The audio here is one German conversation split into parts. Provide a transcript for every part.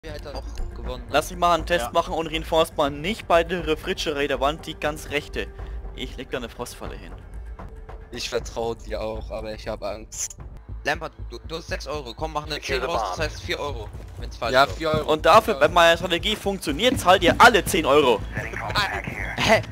hat er auch gewonnen. Lass mich mal einen Test machen und reinforce mal nicht bei der Refrigerator-Wand, die ganz rechte. Ich leg da eine Frostfalle hin. Ich vertraue dir auch, aber ich habe Angst. Lampert, du hast 6 Euro. Komm, mach eine 10 raus, das heißt 4 Euro. Wenn's falsch Ja, läuft. 4 Euro. Und dafür, wenn meine Strategie funktioniert, zahlt ihr alle 10 Euro. Hä?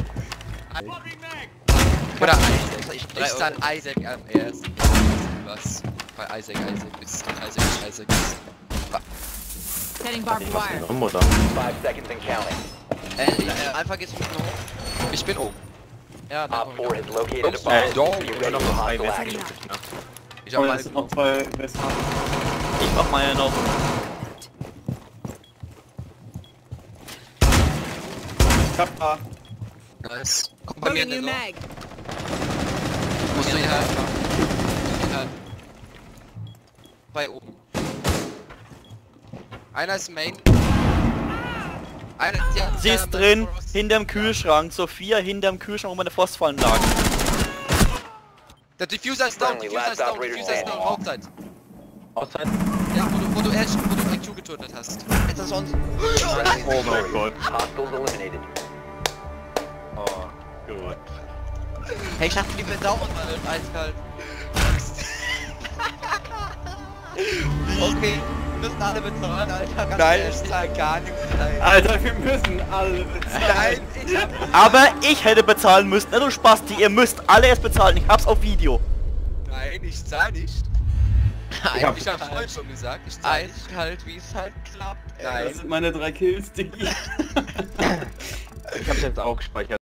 Oder Isaac. Ich 3 zahl Euro. Isaac am ersten. Was? Bei Isaac ist Isaac. Setting barbed wire. Oder? 5 seconds and counting. Alpha geht's unten hoch. Ich bin oben. Ja, da Op 4 has located a Oops. bomb. Yo, Be ready noch for zwei hostile Westen. action. Ich hab Oh, meine es sind noch zwei Westen. Ich mach meine noch. Ich hab A. Nice. Komm bei mir in Loading den new Loch. mag. Musst du ihn halten. bei oben. Einer ist Main. Einer, ja, Sie ist drin, hinterm Kühlschrank. Sophia hinterm Kühlschrank, wo meine Frostfallen lagen. Der Diffuser ist down, Friendly, Diffuser ist last down, operator Diffuser ist down, standing. Hauptzeit. Auszeit? Ja, wo du IQ getötet hast. Jetzt ist uns. Friendly Oh mein Gott. Hostiles eliminated. Oh, gut. Hey, ich dachte, die bedauern mal eiskalt. Okay, wir müssen alle bezahlen, Alter. Ganz Nein, ehrlich. ich zahl gar nichts. Nein. Alter, wir müssen alle bezahlen. Nein, ich hab... Aber ich hätte bezahlen müssen. Na du Spasti, ihr müsst alle erst bezahlen. Ich hab's auf Video. Nein, ich zahl nicht. Ich hab- Ich hab's vorhin schon gesagt, ich zahl nicht. Eiskalt, wie es halt klappt. Das sind meine 3 Kills, Diggi. Ich hab's jetzt auch gespeichert.